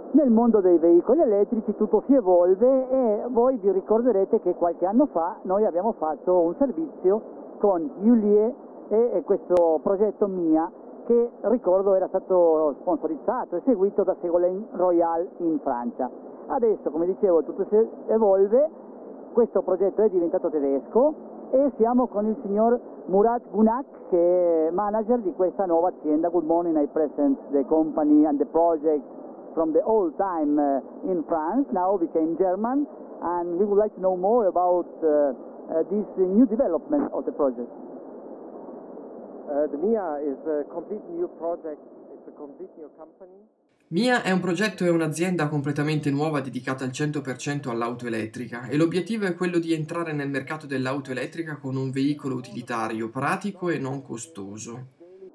Nel mondo dei veicoli elettrici tutto si evolve e voi vi ricorderete che qualche anno fa noi abbiamo fatto un servizio con Julie e questo progetto MIA che ricordo era stato sponsorizzato e seguito da Ségolène Royal in Francia. Adesso, come dicevo, tutto si evolve, questo progetto è diventato tedesco e siamo con il signor Murat Gunak che è manager di questa nuova azienda. Good morning, I present the company and the project from the old time in France, now became German, and we would like to know more about this new development of the project. The MIA is a complete new project, it's a complete new company. MIA è un progetto e un'azienda completamente nuova dedicata al 100% all'auto elettrica e l'obiettivo è quello di entrare nel mercato dell'auto elettrica con un veicolo utilitario, pratico e non costoso.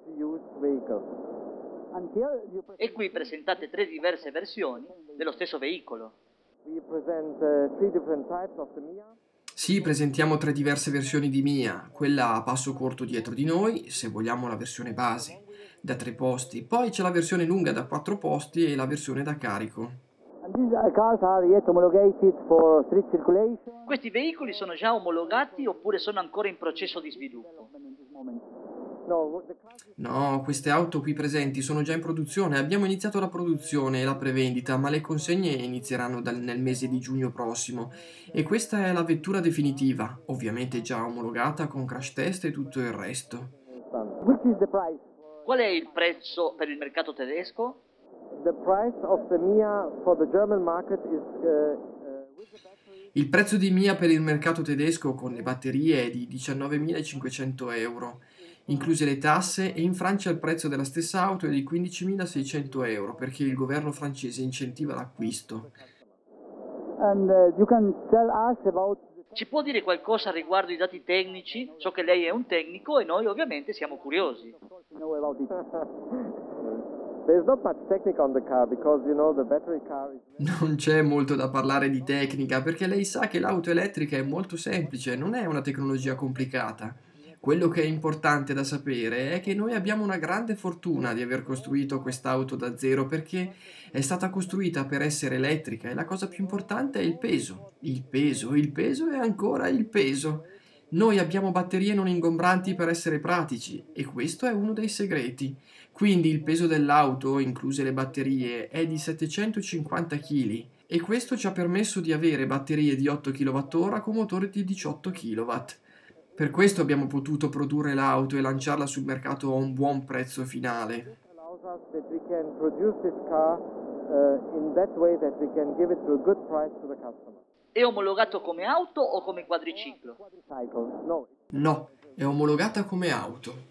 E qui presentate 3 diverse versioni dello stesso veicolo. We present three different types of the MIA. Sì, presentiamo 3 diverse versioni di MIA, quella a passo corto dietro di noi, se vogliamo la versione base, da 3 posti, poi c'è la versione lunga da 4 posti e la versione da carico. And these cars are yet homologated for street circulation. Questi veicoli sono già omologati oppure sono ancora in processo di sviluppo? No, the cars No, queste auto qui presenti sono già in produzione, abbiamo iniziato la produzione e la prevendita, ma le consegne inizieranno nel mese di giugno prossimo e questa è la vettura definitiva, ovviamente già omologata con crash test e tutto il resto. Which is the price? Qual è il prezzo per il mercato tedesco? The price of the MIA for the German market is Il prezzo di MIA per il mercato tedesco con le batterie è di 19.500 euro, incluse le tasse, e in Francia il prezzo della stessa auto è di 15.600 euro perché il governo francese incentiva l'acquisto. And you can tell us about Ci può dire qualcosa riguardo i dati tecnici? So che lei è un tecnico e noi ovviamente siamo curiosi. know about it. there's not much technique on the car because you know the battery car is Non c'è molto da parlare di tecnica perché lei sa che l'auto elettrica è molto semplice, non è una tecnologia complicata. Quello che è importante da sapere è che noi abbiamo una grande fortuna di aver costruito quest'auto da zero perché è stata costruita per essere elettrica e la cosa più importante è il peso. Il peso e ancora il peso. Noi abbiamo batterie non ingombranti per essere pratici e questo è uno dei segreti. Quindi il peso dell'auto, incluse le batterie, è di 750 kg e questo ci ha permesso di avere batterie di 8 kWh con motore di 18 kW. Per questo abbiamo potuto produrre l'auto e lanciarla sul mercato a un buon prezzo finale. allows us that we can produce this car in that way that we can give it to a good price to the customer. È omologato come auto o come quadriciclo? Cycle. No, No, è omologata come auto.